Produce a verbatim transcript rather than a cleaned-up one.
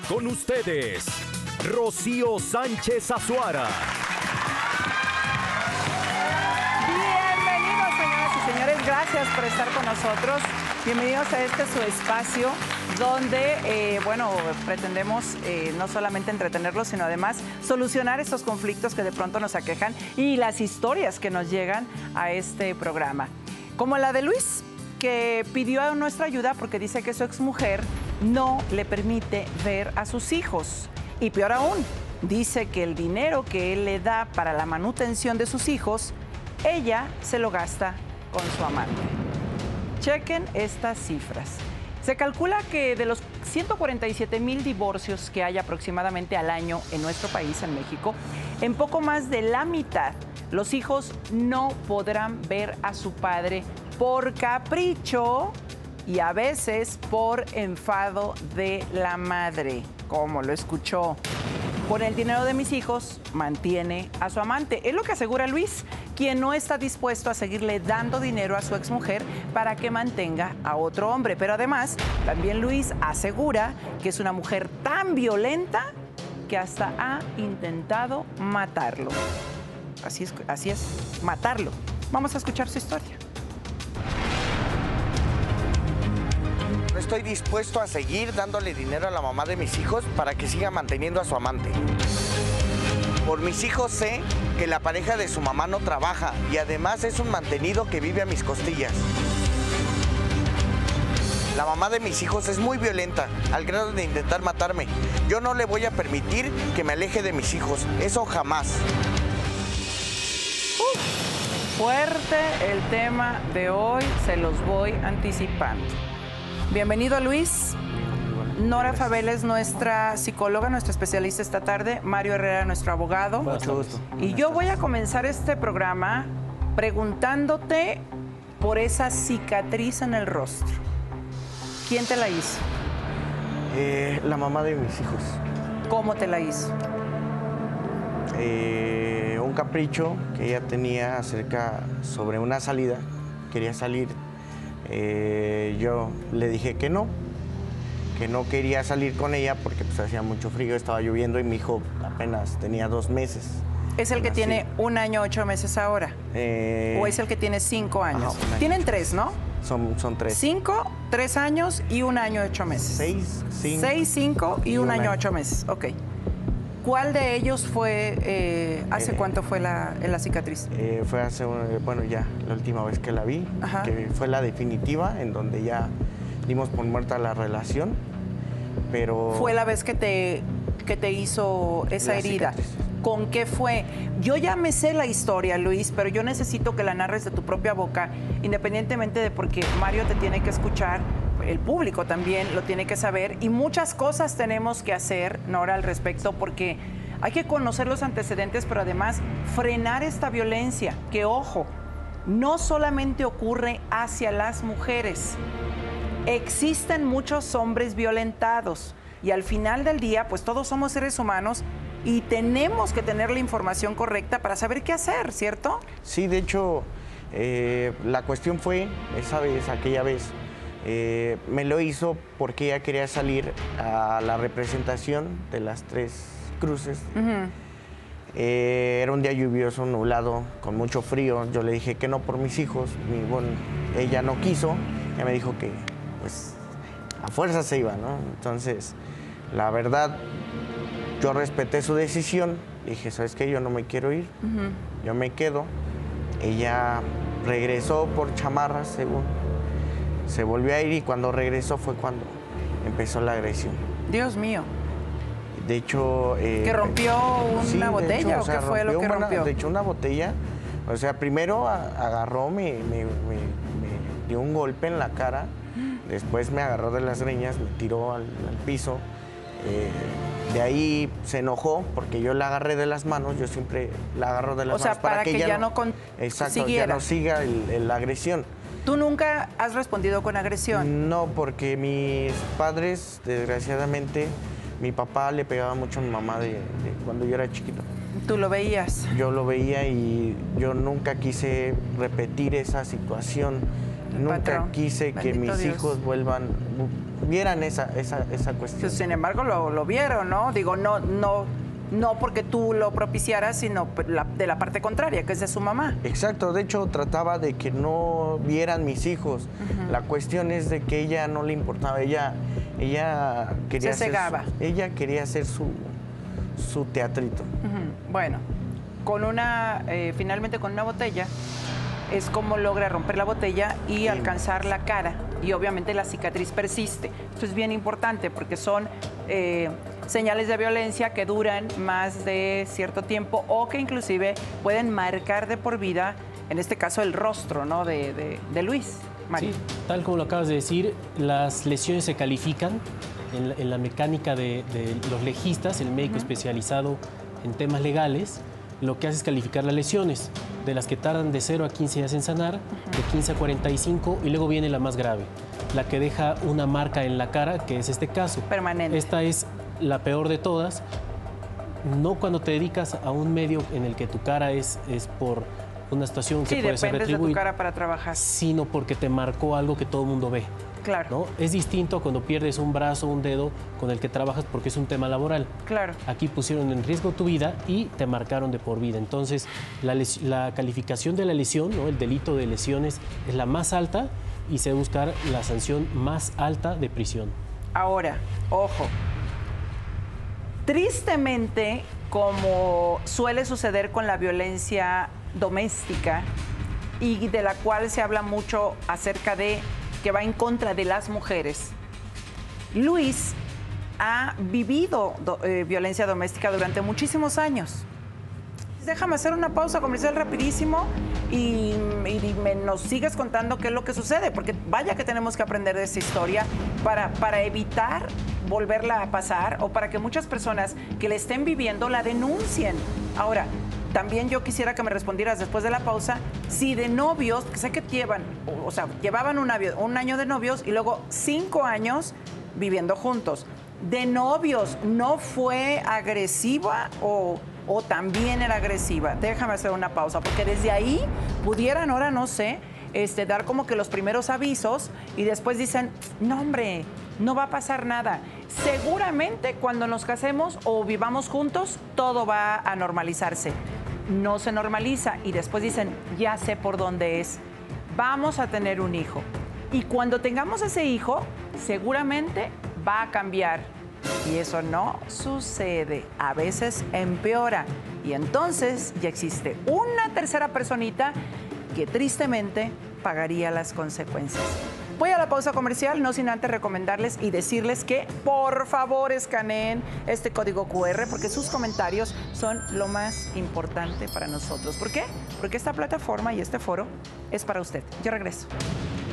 Con ustedes, Rocío Sánchez Azuara. Bienvenidos, señoras y señores. Gracias por estar con nosotros. Bienvenidos a este su espacio donde, eh, bueno, pretendemos eh, no solamente entretenerlos, sino además solucionar esos conflictos que de pronto nos aquejan y las historias que nos llegan a este programa. Como la de Luis, que pidió nuestra ayuda porque dice que su exmujer no le permite ver a sus hijos. Y peor aún, dice que el dinero que él le da para la manutención de sus hijos, ella se lo gasta con su amante. Chequen estas cifras. Se calcula que de los ciento cuarenta y siete mil divorcios que hay aproximadamente al año en nuestro país, en México, en poco más de la mitad, los hijos no podrán ver a su padre por capricho y a veces por enfado de la madre, como lo escuchó. Con el dinero de mis hijos, mantiene a su amante. Es lo que asegura Luis, quien no está dispuesto a seguirle dando dinero a su exmujer para que mantenga a otro hombre. Pero además, también Luis asegura que es una mujer tan violenta que hasta ha intentado matarlo. Así es, así es, matarlo. Vamos a escuchar su historia. No estoy dispuesto a seguir dándole dinero a la mamá de mis hijos para que siga manteniendo a su amante. Por mis hijos sé que la pareja de su mamá no trabaja y además es un mantenido que vive a mis costillas. La mamá de mis hijos es muy violenta, al grado de intentar matarme. Yo no le voy a permitir que me aleje de mis hijos, eso jamás. Uh, fuerte el tema de hoy, se los voy anticipando. Bienvenido, Luis. Nora Fabel es nuestra psicóloga, nuestra especialista esta tarde. Mario Herrera, nuestro abogado. Mucho gusto. Y yo voy a comenzar este programa preguntándote por esa cicatriz en el rostro. ¿Quién te la hizo? Eh, la mamá de mis hijos. ¿Cómo te la hizo? Eh, un capricho que ella tenía acerca sobre una salida. Quería salir. Eh, yo le dije que no, que no quería salir con ella porque pues hacía mucho frío, estaba lloviendo y mi hijo apenas tenía dos meses. ¿Es el que Así. tiene un año, ocho meses ahora? Eh, ¿O es el que tiene cinco años? Ajá, Tienen tres, ¿no? Son, son tres. Cinco, tres años y un año, ocho meses. Seis, cinco. Seis, cinco y, y un, un año, año. ocho meses. Ok. ¿Cuál de ellos fue, eh, hace Eh, cuánto fue la, la cicatriz? Eh, fue hace, un- bueno, ya la última vez que la vi, Ajá. que fue la definitiva, en donde ya dimos por muerta la relación, pero... Fue la vez que te, que te hizo esa La herida. cicatriz. ¿Con qué fue? Yo ya me sé la historia, Luis, pero yo necesito que la narres de tu propia boca, independientemente de porque Mario te tiene que escuchar, el público también lo tiene que saber, y muchas cosas tenemos que hacer, Nora, al respecto, porque hay que conocer los antecedentes, pero además frenar esta violencia, que, ojo, no solamente ocurre hacia las mujeres. Existen muchos hombres violentados y al final del día, pues todos somos seres humanos y tenemos que tener la información correcta para saber qué hacer, ¿cierto? Sí, de hecho, eh, la cuestión fue, esa vez, aquella vez, eh, me lo hizo porque ella quería salir a la representación de las tres cruces. Uh-huh. Eh, era un día lluvioso, nublado, con mucho frío. Yo le dije que no por mis hijos. Mi, bueno, ella no quiso. Ella me dijo que, pues, a fuerza se iba, ¿no? Entonces, la verdad, yo respeté su decisión. Dije, ¿sabes qué? Yo no me quiero ir. Uh-huh. Yo me quedo. Ella regresó por chamarras, según. Se volvió a ir y cuando regresó fue cuando empezó la agresión. Dios mío. De hecho... Eh, ¿Que rompió una sí, de botella hecho, o, o sea, qué fue lo que una- rompió? De hecho, una botella. O sea, primero a- agarró, me, me- me- me dio un golpe en la cara. Después me agarró de las greñas, me tiró al, al piso. Eh, de ahí se enojó porque yo la agarré de las manos. Yo siempre la agarro de las O sea, manos para que ya no con- Exacto, siguiera. ya no siga el- el- la agresión. ¿Tú nunca has respondido con agresión? No, porque mis padres, desgraciadamente, mi papá le pegaba mucho a mi mamá de, de cuando yo era chiquito. ¿Tú lo veías? Yo lo veía y yo nunca quise repetir esa situación Nunca patrón. quise que Bendito mis Dios. hijos vuelvan, vieran esa, esa, esa cuestión. Pues, sin embargo, lo, lo vieron, ¿no? Digo, no, no, no porque tú lo propiciaras, sino la- de la parte contraria, que es de su mamá. Exacto, de hecho trataba de que no vieran mis hijos. La cuestión es de que ella no le importaba, ella, ella quería Se hacer cegaba. su- ella quería hacer su, su teatrito. Ujú. Bueno, con una, eh, finalmente con una botella, es como logra romper la botella y alcanzar la cara. Y obviamente la cicatriz persiste. Esto es bien importante porque son eh, señales de violencia que duran más de cierto tiempo o que inclusive pueden marcar de por vida, en este caso, el rostro, ¿no? de, de- de Luis. Mari. Sí, tal como lo acabas de decir, las lesiones se califican en la, en la mecánica de, de los legistas, el médico especializado en temas legales, lo que hace es calificar las lesiones, de las que tardan de cero a quince días en sanar, de quince a cuarenta y cinco, y luego viene la más grave, la que deja una marca en la cara, que es este caso. Permanente. Esta es la peor de todas, no cuando te dedicas a un medio en el que tu cara es, es por una situación que Sí, puede ser dependes de tu retribuida, cara para trabajar. sino porque te marcó algo que todo el mundo ve. Claro, ¿no? Es distinto a cuando pierdes un brazo o un dedo con el que trabajas porque es un tema laboral. claro. Aquí pusieron en riesgo tu vida y te marcaron de por vida. Entonces, la, les- la calificación de la lesión, ¿no? El delito de lesiones, es la más alta y se busca la sanción más alta de prisión. Ahora, ojo. Tristemente, como suele suceder con la violencia doméstica y de la cual se habla mucho acerca de que va en contra de las mujeres, Luis ha vivido do- eh, violencia doméstica durante muchísimos años. Déjame hacer una pausa comercial rapidísimo y, y me, nos sigues contando qué es lo que sucede, porque vaya que tenemos que aprender de esta historia para, para evitar volverla a pasar o para que muchas personas que la estén viviendo la denuncien. Ahora, también yo quisiera que me respondieras después de la pausa si de novios, que sé que llevan, o, o sea, llevaban un, avio- un año de novios y luego cinco años viviendo juntos. De novios, ¿no fue agresiva o, o también era agresiva? Déjame hacer una pausa, porque desde ahí pudieran, ahora no sé, este, dar como que los primeros avisos y después dicen, no hombre, no va a pasar nada. Seguramente cuando nos casemos o vivamos juntos, todo va a normalizarse. No se normaliza y después dicen, ya sé por dónde es, vamos a tener un hijo. Y cuando tengamos ese hijo, seguramente va a cambiar. Y eso no sucede. A veces empeora. Y entonces ya existe una tercera personita que tristemente pagaría las consecuencias. Voy a la pausa comercial, no sin antes recomendarles y decirles que por favor escaneen este código cu erre porque sus comentarios son lo más importante para nosotros. ¿Por qué? Porque esta plataforma y este foro es para usted. Yo regreso.